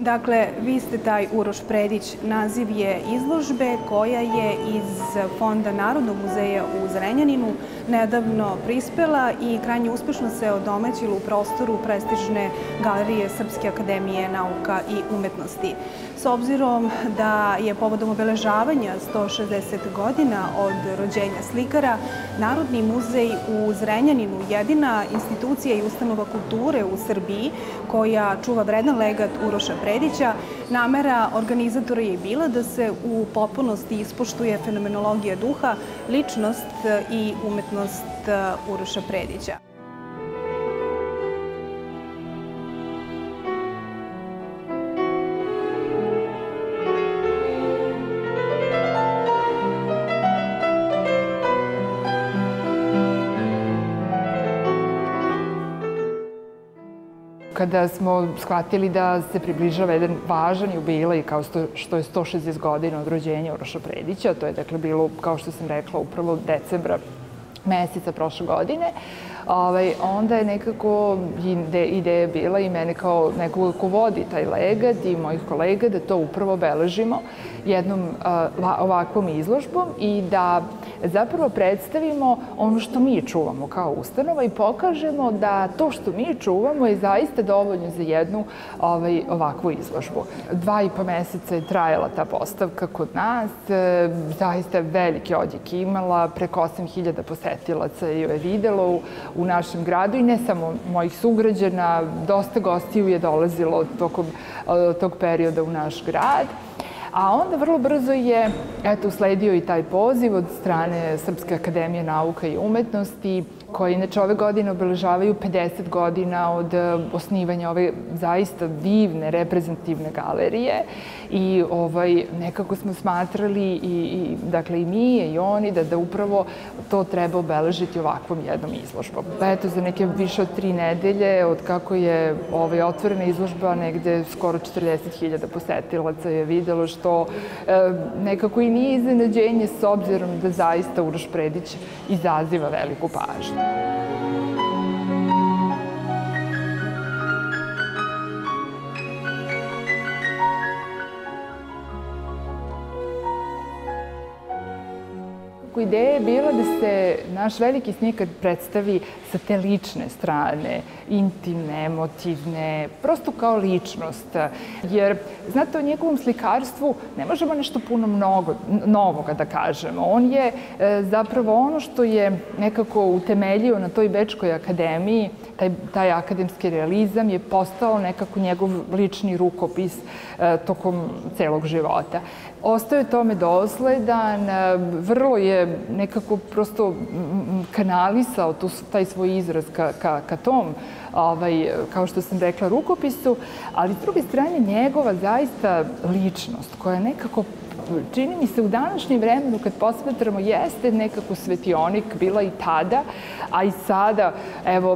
Dakle, vi ste taj Uroš Predić. Naziv je izložbe koja je iz Fonda Narodnog muzeja u Zrenjaninu nedavno prispela i krajnje uspešno se odomaćila u prostoru prestižne galerije Srpske akademije nauka i umetnosti. S obzirom da je povodom obeležavanja 160 godina od rođenja slikara, Narodni muzej u Zrenjaninu jedina institucija i ustanova kulture u Srbiji koja čuva vredan legat Uroša Predića, namera organizatora je bila da se u potpunosti ispoštuje fenomenologija duha, ličnost i umetnost Uroša Predića. Kada smo shvatili da se približava jedan važan jubilej kao što je 160 godina od rođenja Uroša Predića, to je dakle bilo, kao što sam rekla, upravo decembra meseca prošle godine, onda je nekako ideja bila i mene kao nekoga ko vodi taj legat i mojih kolega da to upravo obeležimo jednom ovakvom izložbom i da zapravo predstavimo ono što mi čuvamo kao ustanova i pokažemo da to što mi čuvamo je zaista dovoljno za jednu ovakvu izložbu. 2,5 meseca je trajala ta postavka kod nas, zaista veliki odjek imala, preko 8.000 posetilaca je videlo u našem gradu i ne samo mojih sugrađana, dosta gostiju je dolazilo tokom tog perioda u naš grad. A onda vrlo brzo je usledio i taj poziv od strane Srpske akademije nauka i umetnosti, koji inače ove godine obeležavaju 50 godina od osnivanja ove zaista divne, reprezentativne galerije. I nekako smo smatrali, dakle i mi i oni, da upravo to treba obeležiti ovakvom jednom izložbom. Eto, za neke više od 3 nedelje, od kako je otvorena izložba, negde skoro 40.000 posetilaca je videlo, što nekako i nije iznenađenje s obzirom da zaista Uroš Predić izaziva veliku pažnju. Ideja je bila da se naš veliki slikar predstavi sa te lične strane, intimne, emotivne, prosto kao ličnost. Jer, znate, o njegovom slikarstvu ne možemo nešto puno novoga da kažemo. On je zapravo ono što je nekako utemeljio na toj Bečkoj akademiji, taj akademski realizam je postao nekako njegov lični rukopis tokom celog života. Ostao je tome dosledan, vrlo je nekako prosto kanalisao taj svoj izraz ka tom, kao što sam rekla, rukopisu, ali s druge strane njegova zaista ličnost koja je nekako, čini mi se u današnjem vremenu kad posmatramo, jeste nekako svetionik bila i tada, a i sada, evo,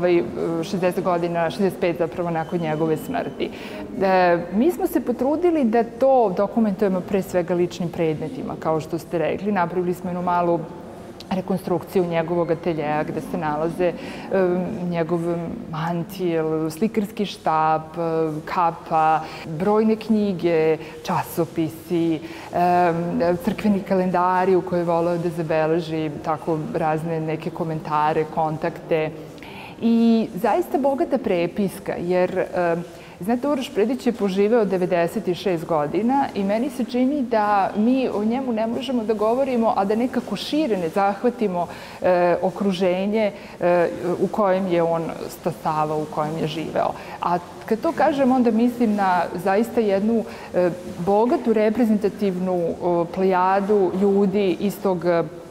60 godina, 65 zapravo nakon njegove smrti. Mi smo se potrudili da to dokumentujemo pre svega ličnim predmetima, kao što ste rekli. Napravili smo jednu malu rekonstrukciju njegovog ateljeja gde se nalaze njegov mantil, slikarski štap, kapa, brojne knjige, časopisi, crkveni kalendari u koje je voleo da zabeleži tako razne neke komentare, kontakte i zaista bogata prepiska, jer znate, Uroš Predić je poživeo 96 godina i meni se čini da mi o njemu ne možemo da govorimo, a da nekako šire ne zahvatimo okruženje u kojem je on stasavao, u kojem je živeo. A kad to kažem, onda mislim na zaista jednu bogatu, reprezentativnu plejadu ljudi iz tog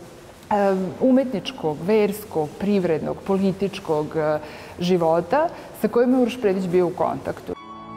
umetničkog, verskog, privrednog, političkog života sa kojima je Uroš Predić bio u kontaktu.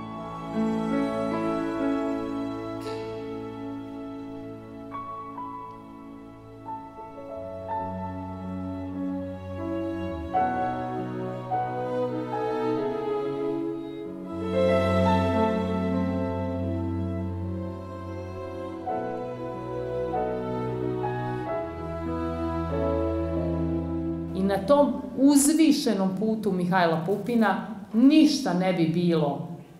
I na tom uzvišenom putu Mihajla Pupina ništa ne bi bilo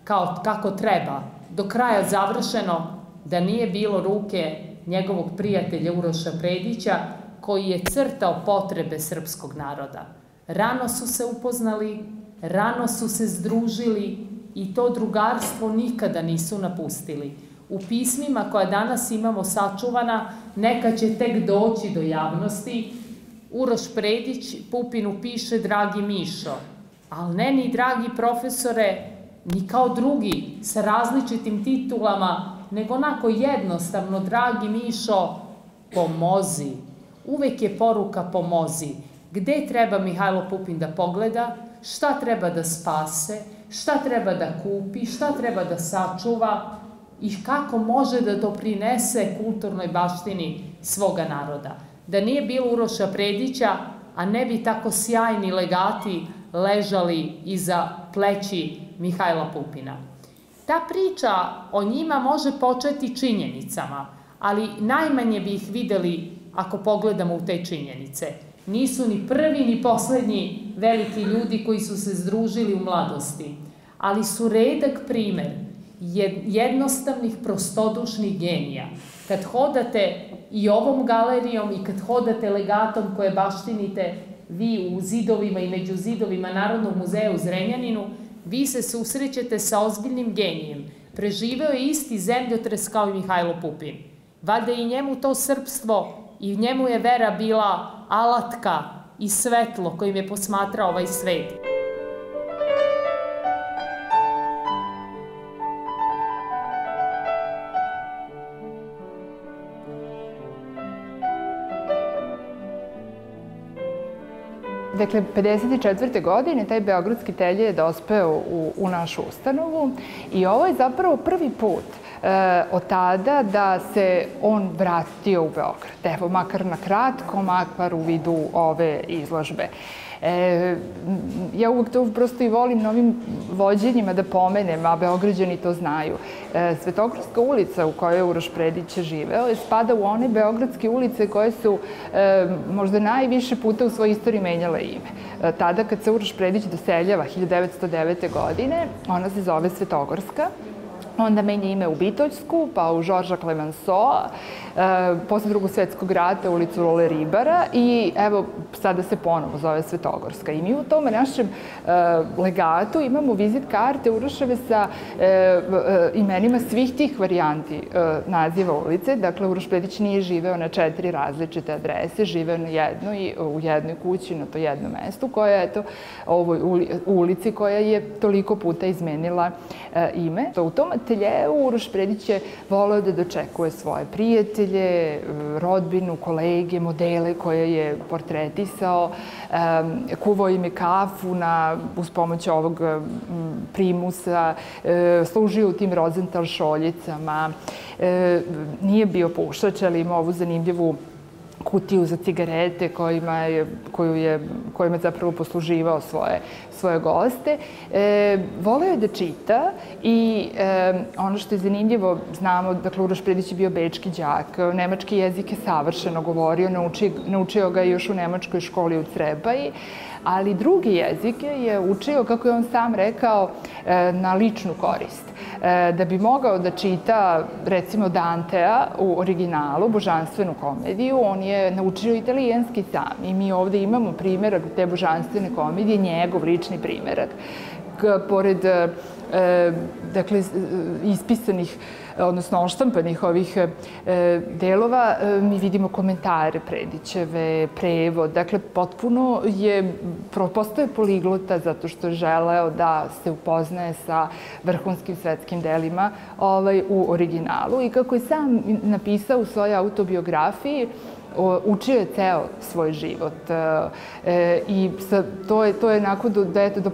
kako treba, do kraja završeno, da nije bilo ruke njegovog prijatelja Uroša Predića, koji je crtao potrebe srpskog naroda. Rano su se upoznali, rano su se združili i to drugarstvo nikada nisu napustili. U pismima koja danas imamo sačuvana, neka će tek doći do javnosti, Uroš Predić Pupinu piše dragi Mišo, ali ne ni dragi profesore, ni kao drugi sa različitim titulama, nego onako jednostavno, dragi Mišo, pomozi. Uvek je poruka pomozi. Gde treba Mihajlo Pupin da pogleda, šta treba da spase, šta treba da kupi, šta treba da sačuva i kako može da doprinese kulturnoj baštini svoga naroda. Da nije bilo Uroša Predića, a ne bi tako sjajni legati ležali iza pleći Mihajla Pupina. Ta priča o njima može početi činjenicama, ali najmanje bi ih videli ako pogledamo u te činjenice. Nisu ni prvi ni poslednji veliki ljudi koji su se združili u mladosti, ali su redak primer jednostavnih, prostodušnih genija. Kad hodate i ovom galerijom i kad hodate legatom koje baštinite vi u zidovima i među zidovima Narodnog muzeja u Zrenjaninu, vi se susrećete sa ozbiljnim genijem. Preživeo je isti zemljotres kao i Mihajlo Pupin. Valjda i njemu to srpstvo i njemu je vera bila alatka i svetlo kojim je posmatrao ovaj svet. Dakle, 54. godine taj beogradski telje je dospeo u našu ustanovu i ovo je zapravo prvi put od tada da se on vratio u Beograd. Evo, makar na kratko, makar u vidu ove izložbe. Ja uvek to prosto i volim novim vođenjima da pomenem, a Beograđani to znaju. Svetogorska ulica u kojoj je Uroš Predić živeo spada u one beogradske ulice koje su možda najviše puta u svojoj istoriji menjale ime. Tada kad se Uroš Predić doseljava 1909. godine, ona se zove Svetogorska. Onda menja ime u Bitoljsku, pa u Žorža Klemensoa, posle Drugog svetskog rata ulicu Lole Ribara i evo sada se ponovo zove Svetogorska. I mi u tom našem legatu imamo vizit karte Uroševe sa imenima svih tih varijanti naziva ulice. Dakle, Uroš Predić nije živeo na 4 različite adrese, živeo na jednoj, u jednoj kući, na to jednom mestu, koja je ovoj ulici koja je toliko puta izmenila ime. U tom ateljeu Uroš Predić je voleo da dočekuje svoje prijatelje, rodbinu, kolege, modele koje je portretisao, kuvao im je kafu uz pomoć ovog primusa, služio u tim Rozental šoljicama, nije bio pušač, ali ima ovu zanimljivu kutiju za cigarete kojima je zapravo posluživao svoje goste. Voleo je da čita i ono što je zanimljivo, znamo, dakle, Uroš Predić je bio bečki đak, nemački jezik je savršeno govorio, naučio ga još u nemačkoj školi u Crebaji, ali drugi jezik je učio, kako je on sam rekao, na ličnu korist. Da bi mogao da čita, recimo, Dantea u originalu, Božanstvenu komediju, on je naučio italijanski sam. I mi ovde imamo primjerak te Božanstvene komedije, njegov lični primjerak. Pored, dakle, ispisanih, odnosno oštampanih ovih delova, mi vidimo komentare Predićeve, prevod. Dakle, potpuno postoje poliglota zato što je želeo da se upoznaje sa vrhunskim svetskim delima u originalu. I kako je sam napisao u svojoj autobiografiji, učio je ceo svoj život i to je onako do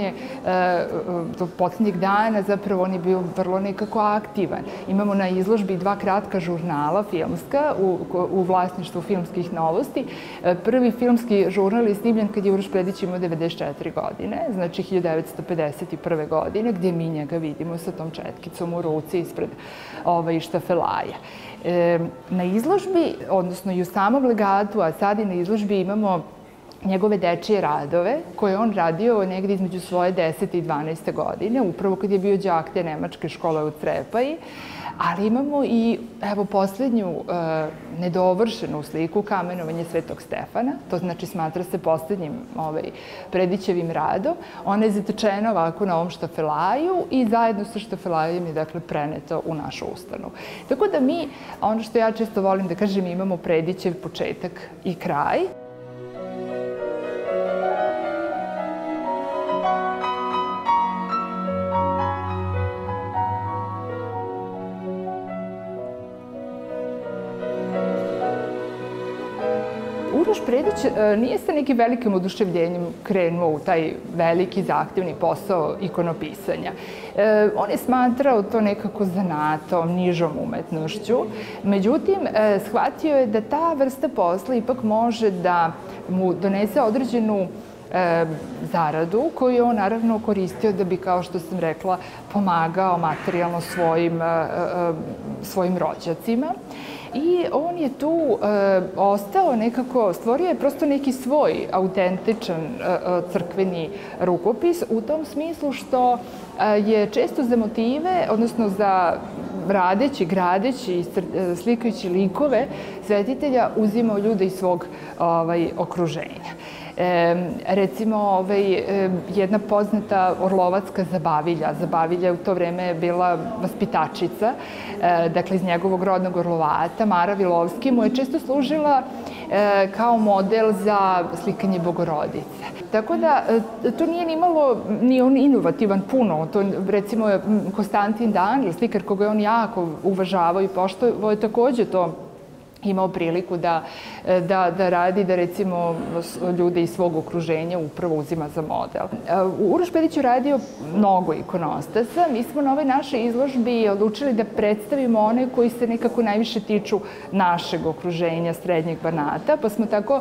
poslednjeg dana zapravo on je bio vrlo nekako aktivan. Imamo na izložbi 2 kratka žurnala filmska u vlasništvu Filmskih novosti. Prvi filmski žurnal je snimljen kad je Uroš Predić imao 94 godine, znači 1951. godine, gde mi njega vidimo sa tom četkicom u ruci ispred štafelaja. Na izložbi, odnosno i u samom legatu, a sad i na izložbi imamo njegove dečije radove, koje je on radio negdje između svoje 10. i 12. godine, upravo kad je bio đak te nemačke škole u Crepaji. Ali imamo i, evo, posljednju nedovršenu sliku, kamenovanje Svetog Stefana. To znači smatra se posljednjim Predićevim radom. Ona je zatečena ovako na ovom štafelaju i zajedno sa štafelajem je, dakle, preneto u našu ustanovu. Tako da mi, ono što ja često volim da kažem, imamo Predićev početak i kraj. Uroš Predić nije sa nekim velikim oduševljenjem krenuo u taj veliki zahtevni posao ikonopisanja. On je smatrao to nekako zanatom, nižom umetnošću. Međutim, shvatio je da ta vrsta posla ipak može da mu donese određenu zaradu koju je on naravno koristio da bi, kao što sam rekla, pomagao materijalno svojim rođacima. I on je tu ostao nekako, stvorio je prosto neki svoj autentičan crkveni rukopis u tom smislu što je često za motive, odnosno za radeći, gradeći, slikajući likove svetitelja uzimao ljude iz svog okruženja. Recimo, jedna poznata orlovačka zabavilja. Zabavilja u to vreme je bila vaspitačica, dakle iz njegovog rodnog Orlovata, Mara Vilovski, mu je često služila kao model za slikanje Bogorodice. Tako da to nije ni on inovativan puno. To, recimo, Konstantin Danil, slikar koga je on jako uvažavao i poštovao, je takođe to imao priliku da radi, da recimo ljude iz svog okruženja upravo uzima za model. Uroš Predić je radio mnogo ikonostasa. Mi smo na ovoj našoj izložbi odlučili da predstavimo one koji se nekako najviše tiču našeg okruženja, srednjeg Banata, pa smo tako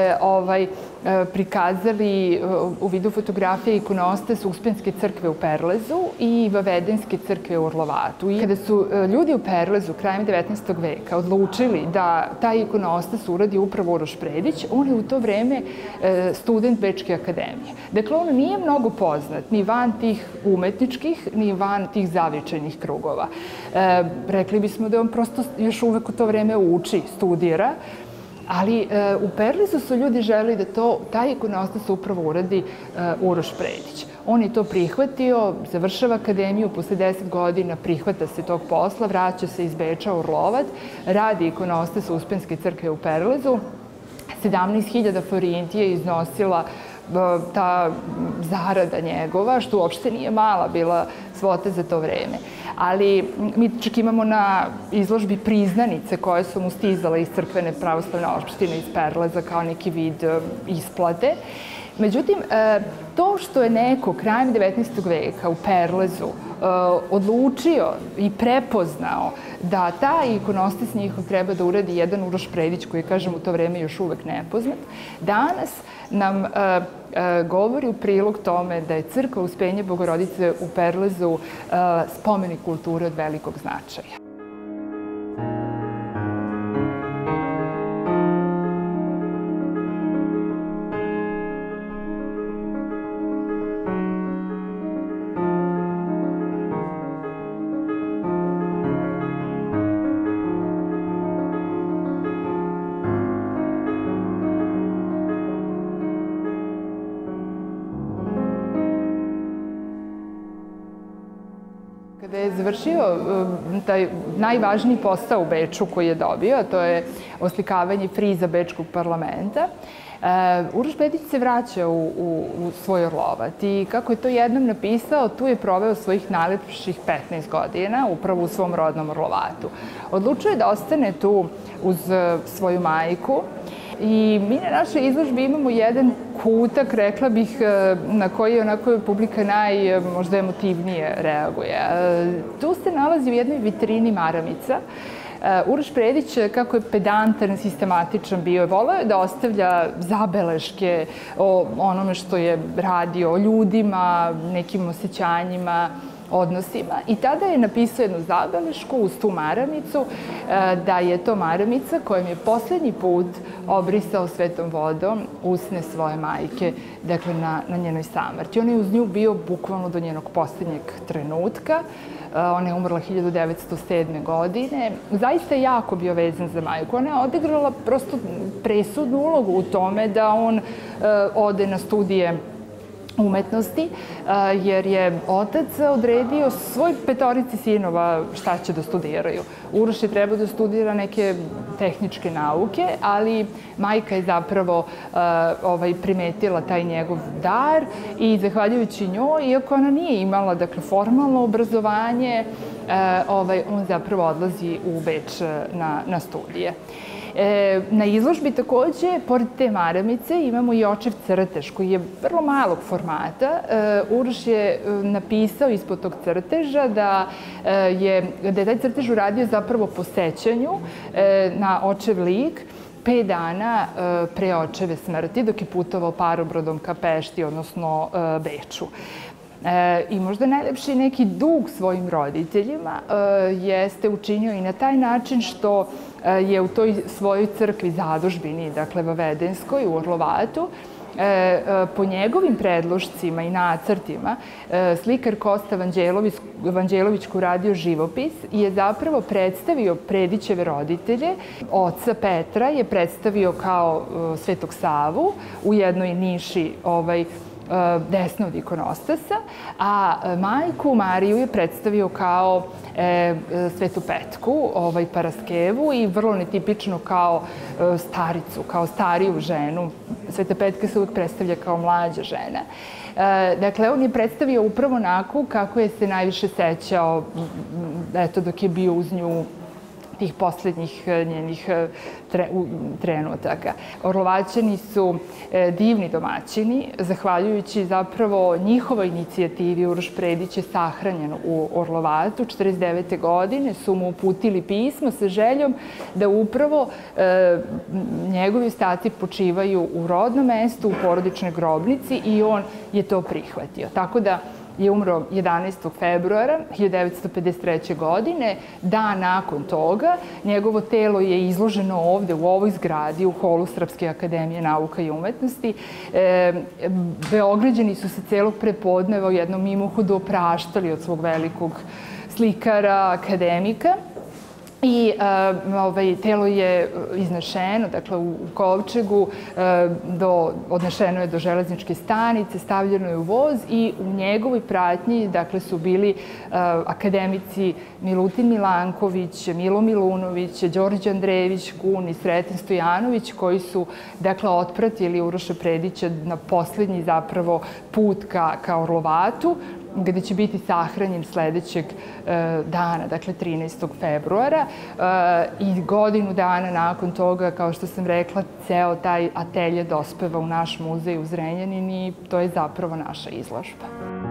prikazali u vidu fotografije ikonostas Uspenske crkve u Perlezu i Vavedenske crkve u Orlovatu. I kada su ljudi u Perlezu krajem 19. veka odlučili da taj ikonostas uradi upravo Uroš Predić, on je u to vreme student Bečke akademije. Dakle, on nije mnogo poznat ni van tih umetničkih, ni van tih zavičajnih krugova. Rekli bismo da on prosto još uvek u to vreme uči, studira, ali u Perlezu su ljudi želeli da taj ikonostas upravo uradi Uroš Predić. On je to prihvatio, završava akademiju, posle 10 godina prihvata se tog posla, vraća se iz Beča u Orlovac, radi ikonostas Uspenske crkve u Perlezu. 17.000 forinti je iznosila ta zarada njegova, što uopšte nije mala bila svota za to vreme. Ali mi čak imamo na izložbi priznanice koje su mu stizale iz crkvene pravoslavne opštine iz Perleza kao neki vid isplate. Međutim, to što je neko krajem 19. veka u Perlezu odlučio i prepoznao da taj ikonostas njihov treba da uradi jedan Uroš Predić, koji je, kažem, u to vreme još uvek nepoznat, danas nam govori u prilog tome da je crkva Uspenja Bogorodice u Perlezu spomenik kulture od velikog značaja. Kada je završio taj najvažniji posao u Beču koji je dobio, a to je oslikavanje friza Bečkog parlamenta, Uroš Predić se vraća u svoj Orlovac i kako je to jednom napisao, tu je proveo svojih najlepših 15 godina, upravo u svom rodnom Orlovatu. Odlučio je da ostane tu uz svoju majku i mi na našoj izložbi imamo jedan kutak, rekla bih, na koji onako publika možda emotivnije reaguje. Tu se nalazi u jednoj vitrini maramica. Uroš Predić, kako je pedantan, sistematičan bio, voleo je da ostavlja zabeleške o onome što je radio, o ljudima, nekim osjećanjima, odnosima i tada je napisao jednu zabelešku uz tu maramicu da je to maramica kojom je poslednji put obrisao svetom vodom usne svoje majke, dakle na njenoj samrti. On je uz nju bio bukvalno do njenog poslednjeg trenutka. Ona je umrla 1907. godine. Zaista je jako bio vezan za majku. Ona je odigrala prosto presudnu ulogu u tome da on ode na studije umetnosti, jer je otac odredio svoj 5 sinova šta će da studiraju. Uroš je trebao da studira neke tehničke nauke, ali majka je zapravo primetila taj njegov dar i zahvaljujući njoj, iako ona nije imala formalno obrazovanje, on zapravo odlazi u Beč na studije. Na izložbi takođe, pored te maramice, imamo i očev crtež koji je vrlo malog formata. Uroš je napisao ispod tog crteža da je taj crtež uradio zapravo po sećanju na očev lik 5 dana pre očeve smrti, dok je putovao parobrodom ka Pešti, odnosno Beču. I možda najlepši neki dug svojim roditeljima jeste učinio i na taj način što je u toj svojoj crkvi zadužbini, dakle Vavedenskoj u Orlovatu, po njegovim predlošcima i nacrtima slikar Kosta Vanđelović koji radio živopis je zapravo predstavio Predićeve roditelje. Oca Petra je predstavio kao Svetog Savu u jednoj niši desno od ikonostasa, a majku Mariju je predstavio kao Svetu Petku, Paraskevu i vrlo netipično kao staricu, kao stariju ženu. Sveta Petka se uvijek predstavlja kao mlađa žena. Dakle, on je predstavio upravo onako kako je se najviše sećao dok je bio uz nju tih poslednjih njenih trenutaka. Orlovaćani su divni domaćini. Zahvaljujući zapravo njihovoj inicijativi, Uroš Predić je sahranjen u Orlovatu. 1949. godine su mu uputili pismo sa željom da upravo njegovi ostaci počivaju u rodnom mestu, u porodičnoj grobnici i on je to prihvatio. Tako da je umro 11. februara 1953. godine. Dan nakon toga njegovo telo je izloženo ovde u ovoj zgradi u holu Srpske akademije nauka i umetnosti. Beograđani su se celog prepodneva u jednom mimohodu opraštali od svog velikog slikara, akademika. I telo je iznešeno, dakle u kovčegu, odnešeno je do železničke stanice, stavljeno je u voz i u njegovoj pratnji, dakle, su bili akademici Milutin Milanković, Milo Milunović, Đorđe Andrejević Kun i Sreten Stojanović, koji su, dakle, otpratili Uroša Predića na poslednji zapravo put ka Orlovatu, gde će biti sahranjen sledećeg dana, dakle 13. februara. I godinu dana nakon toga, kao što sam rekla, ceo taj atelje dospeva u naš muzej u Zrenjanini i to je zapravo naša izložba.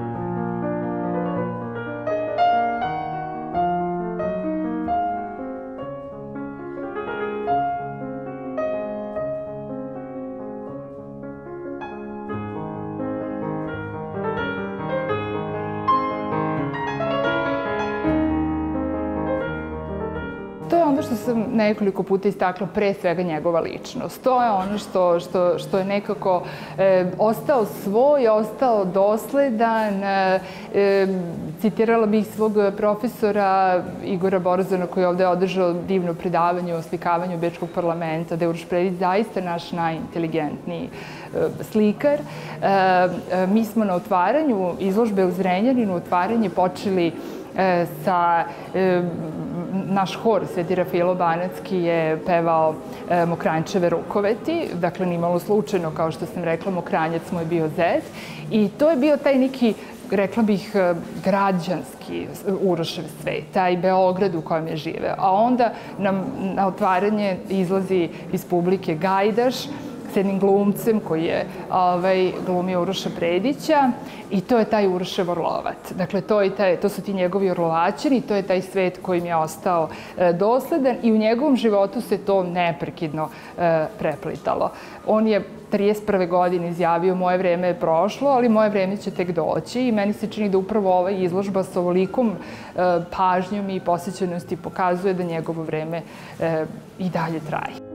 Što sam nekoliko puta istakla, pre svega njegova ličnost. To je ono što je nekako ostao svoj, ostao dosledan. Citirala bih svog profesora Igora Borzana koji je ovde održao divno predavanje o slikavanju Bečkog parlamenta, da je Uroš Predić zaista naš najinteligentniji slikar. Mi smo na otvaranju izložbe u Zrenjaninu, otvaranje počeli sa naš hor Sveti Rafailo Banatski je pevao Mokranjčeve rukoveti, dakle nimalo slučajno, kao što sam rekla, Mokranjac mu je bio zet i to je bio taj neki, rekla bih, građanski Urošev svet, taj Beograd u kojem je živeo. A onda nam na otvaranje izlazi iz publike Gajdaš sa jednim glumcem koji je glumio Uroša Predića i to je taj Urošev Orlovac. Dakle, to su ti njegovi orlovačini, to je taj svet kojim je ostao dosledan i u njegovom životu se to neprekidno preplitalo. On je 31. godine izjavio moje vreme je prošlo, ali moje vreme će tek doći i meni se čini da upravo ova izložba sa ovolikom pažnjom i posvećenosti pokazuje da njegovo vreme i dalje traje.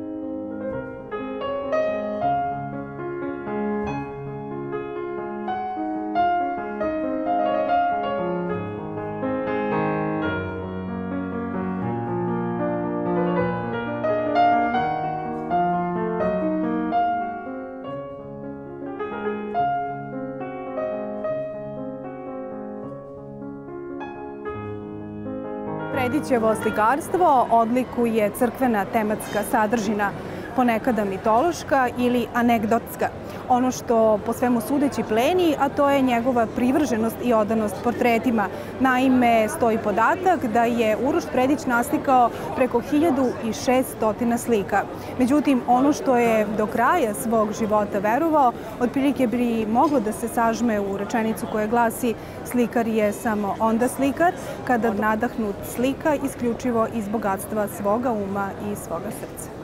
Predićevo slikarstvo odlikuje crkvena tematska sadržina, ponekada mitološka ili anegdotska. Ono što po svemu sudeći pleni, a to je njegova privrženost i odanost portretima. Naime, stoji podatak da je Uroš Predić naslikao preko 1600 slika. Međutim, ono što je do kraja svog života verovao, otprilike bi moglo da se sažme u rečenicu koja glasi: slikar je samo onda slikar kada nadahnut slika isključivo iz bogatstva svoga uma i svoga srca.